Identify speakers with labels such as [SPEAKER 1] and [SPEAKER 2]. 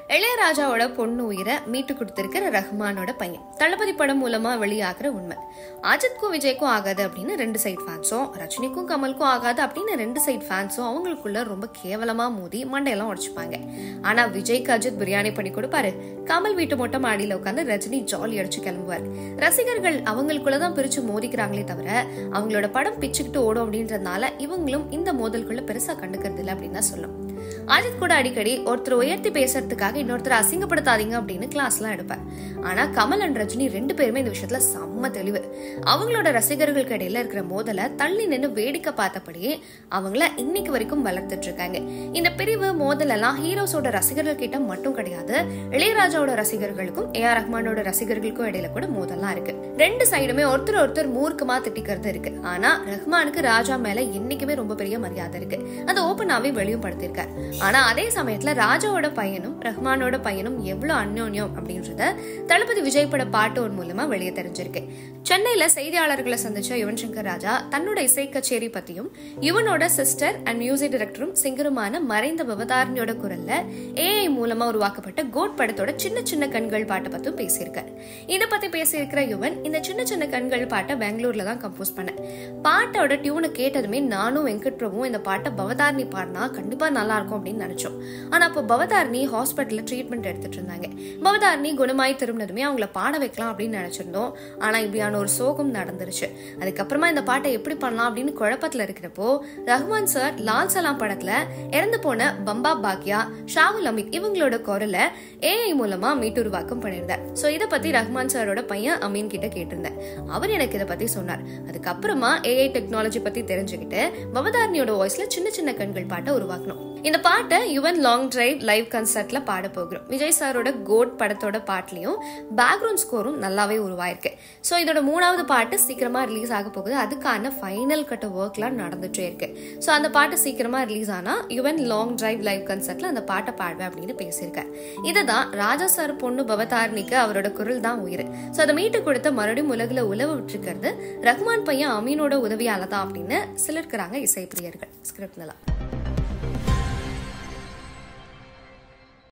[SPEAKER 1] இளையராஜாவோட பொண்ணு உயிரை மீட்டு கொடுத்திருக்கிற ரஹ்மானோட பையன் தளபதி படம் மூலமா வெளியாகிற உண்மை. அஜித்க்கும் விஜய்க்கும் ஆகாது அப்படின்னு 2 சைட் ஃபேன்ஸும், ரஜினிக்கும் கமலுக்கும் ஆகாது அப்படின்னு 2 சைட் ஃபேன்ஸும் அவங்களுக்குள்ள ரொம்ப கேவலமா மோதி மண்டையெல்லாம் உடைச்சுப்பாங்க. ஆனா விஜய்க்கு அஜித் பிரியாணி பண்ணி கொடுப்பாரு, கமல் வீட்டு மொட்டை மாடியில உட்காந்து ரஜினி ஜாலி அடிச்சு கிளம்புவார். ரசிகர்கள் அவங்களுக்குள்ளதான் பிரிச்சு மோதிக்கிறாங்களே தவிர அவங்களோட படம் பிச்சுக்கிட்டு ஓடும் அப்படின்றதுனால இவங்களும் இந்த மோதல்குள்ள பெருசா கண்டுக்கிறது இல்லை அப்படின்னு தான் சொல்லும். அஜித் கூட அடிக்கடி ஒருத்தர் உயர்த்தி பேசுறதுக்காக இன்னொருத்தர் அசிங்கப்படுத்தாதீங்க அப்படின்னு கிளாஸ்லாம் எடுப்பார். ஆனா கமல் அண்ட் ரஜினி 2 பேருமே இந்த விஷயத்துல செம்ம தெளிவு. அவங்களோட ரசிகர்களுக்கு இடையில இருக்கிற மோதலை தள்ளி நின்று வேடிக்கை பார்த்தபடியே அவங்கள இன்னைக்கு வரைக்கும் வளர்த்துட்டு இருக்காங்க. இந்த பிரிவு மோதல் எல்லாம் ஹீரோஸோட ரசிகர்கள் கிட்ட மட்டும் கிடையாது, இளையராஜாவோட ரசிகர்களுக்கும் AR ரஹ்மானோட ரசிகர்களுக்கும் இடையில கூட மோதல்லாம் இருக்கு. 2 சைடுமே ஒருத்தர் மூர்க்கமா திட்டிக்கிறது இருக்கு. ஆனா ரஹ்மானுக்கு ராஜா மேல என்னைக்குமே ரொம்ப பெரிய மரியாதை இருக்கு, அதை ஓப்பனாவே வெளியும் படுத்திருக்காரு. ஆனா அதே சமயத்துல ராஜாவோட பையனும் ரஹ்மானோட பையனும் எவ்வளவு அந்யோன்யம் அப்படின்றத தளபதி விஜய் பட பாட்டு ஒன் மூலமா வெளியே தெரிஞ்சிருக்கு. சென்னையில செய்தியாளர்களை சந்திச்ச யுவன் சங்கர் ராஜா தன்னோட இசை கச்சேரி பத்தியும் யுவனோட சிஸ்டர் அண்ட் மியூசிக் டைரக்டரும் சிங்கருமான மறைந்த பவதாரணியோட குரல்ல AI மூலமா உருவாக்கப்பட்ட கோட் படத்தோட சின்ன சின்ன கண்கள் பாட்டை பத்தியும் பேசியிருக்காரு. இதை பத்தி பேசியிருக்கிற யுவன், இந்த சின்ன சின்ன கண்கள் பாட்டை பெங்களூர்ல தான் கம்போஸ் பண்ண. பாட்டோட டியூனை கேட்டதுமே நானும் வெங்கட் பிரபுவும் இந்த பாட்டை பவதாரணி பாடினா கண்டிப்பா நல்லா இருக்கும் அப்படின்னு நினைச்சோம். ஆனா அப்போ பவதாரணி ஹாஸ்பிட்டல்ல ட்ரீட்மெண்ட் எடுத்துட்டு இருந்தாங்க. பவதாரணி குணமாய் திரும்பினதுமே அவங்கள பாட வைக்கலாம் அப்படின்னு நினைச்சிருந்தோம். ஆனா இப்படியான ஒரு சோகம் நடந்துருச்சு. அதுக்கப்புறமா இந்த பாட்டை எப்படி பண்ணலாம் அப்படின்னு குழப்பத்துல இருக்கிறப்போ ரஹ்மான் சார் லால் சலாம் படத்துல இறந்து போன பம்பா பாக்யா, ஷாவுல் அமீத் இவங்களோட குரல AI மூலமா மீட்டுருவாக்கம் பண்ணியிருந்தார். சோ இதை பத்தி ரஹ்மான் சாரோட பையன் அமீன் கிட்ட கேட்டிருந்தேன். அவர் எனக்கு இதை பத்தி சொன்னார். அதுக்கப்புறமா AI டெக்னாலஜி பத்தி தெரிஞ்சுக்கிட்டு பவதாரணியோட வாய்ஸ்ல சின்ன சின்ன கண்கள் பாட்டை உருவாக்கணும். இந்த பாட்டை யுவன் லாங் டிரைவ் லைவ் கன்சர்ட்ல பாட போகிறோம். விஜய் சாரோட கோட் படத்தோட பாட்லயும் பேக்ரவுண்ட் ஸ்கோரும் நல்லாவே உருவாயிருக்கு. சோ இதோட 3வது பாட்டு சீக்கிரமா ரிலீஸ் ஆக போகுது. அதுக்கான ஃபைனல் கட்ட ஒர்க்லாம் நடந்துட்டே இருக்கு. சோ அந்த பாட்டு சீக்கிரமா ரிலீஸ் ஆனா யுவன் லாங் டிரைவ் லைவ் கன்சர்ட்ல அந்த பாட்டை பாடுவேன் அப்படின்னு பேசியிருக்காரு. இதுதான் ராஜா சார் பொண்ணு பவதாரணிக்கு அவரோட குரல் தான் உயிர். சோ அதை மீட்டு கொடுத்த மறுபடியும் உலகில உழவு விட்டுருக்கிறது ரஹ்மான் பையன் அமீனோட உதவியால தான் அப்படின்னு சிலருக்குறாங்க இசை பிரியர்கள். ஸ்கிரிப்ட்லாம்